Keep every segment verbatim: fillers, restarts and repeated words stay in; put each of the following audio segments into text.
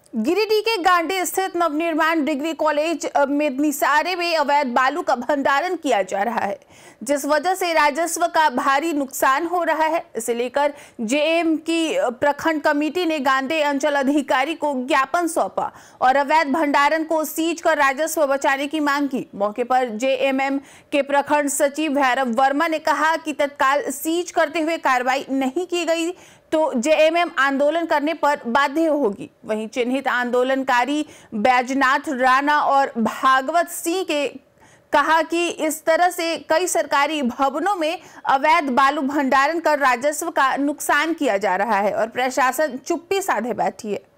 गिरिडीह के गांडी स्थित Navnirman degree college में निसारे में अवैध बालू का भंडारण किया जा रहा है, जिस वजह से राजस्व का भारी नुकसान हो रहा है। इसे लेकर जेएम की प्रखंड कमेटी ने गांडी अंचल अधिकारी को ज्ञापन सौंपा और अवैध भंडारण को सीज कर राजस्व बचाने की मांग की। मौके पर जेएमएम के प्रखंड सचिव भैरव वर्मा ने कहा कि तत्काल सीज करते हुए कार्रवाई नहीं की गई तो जेएमएम आंदोलन करने पर बाध्य होगी। वहीं चिन्हित आंदोलनकारी बैजनाथ राणा और भागवत सिंह के कहा कि इस तरह से कई सरकारी भवनों में अवैध बालू भंडारण कर राजस्व का नुकसान किया जा रहा है और प्रशासन चुप्पी साधे बैठी है।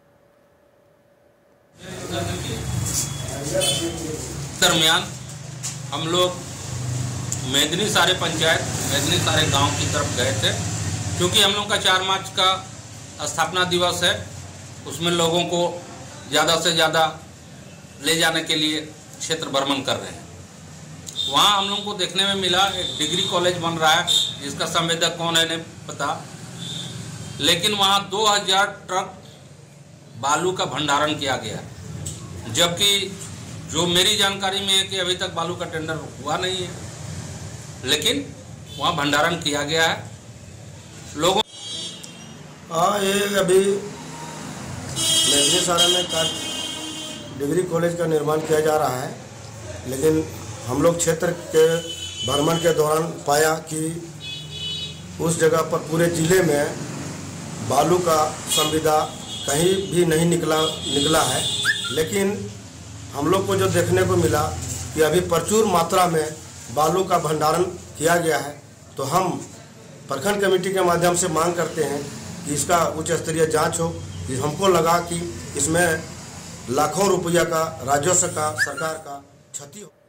दरमियान हम लोग मेदनी सारे पंचायत मेदनी सारे गांव की तरफ गए थे, क्योंकि हम लोग का चार मार्च का स्थापना दिवस है। उसमें लोगों को ज़्यादा से ज़्यादा ले जाने के लिए क्षेत्र भ्रमण कर रहे हैं। वहाँ हम लोगों को देखने में मिला एक डिग्री कॉलेज बन रहा है, जिसका संवेदक कौन है नहीं पता, लेकिन वहाँ दो हज़ार ट्रक बालू का भंडारण किया गया, जबकि जो मेरी जानकारी में है कि अभी तक बालू का टेंडर हुआ नहीं है, लेकिन वहाँ भंडारण किया गया है। लोगों हाँ, ये अभी मेदनी सारा में का डिग्री कॉलेज का निर्माण किया जा रहा है, लेकिन हम लोग क्षेत्र के भ्रमण के दौरान पाया कि उस जगह पर पूरे ज़िले में बालू का संविदा कहीं भी नहीं निकला निकला है। लेकिन हम लोग को जो देखने को मिला कि अभी प्रचुर मात्रा में बालू का भंडारण किया गया है, तो हम प्रखंड कमेटी के माध्यम से मांग करते हैं कि इसका उच्च स्तरीय जांच हो। कि हमको लगा कि इसमें लाखों रुपया का राजस्व का सरकार का क्षति हो।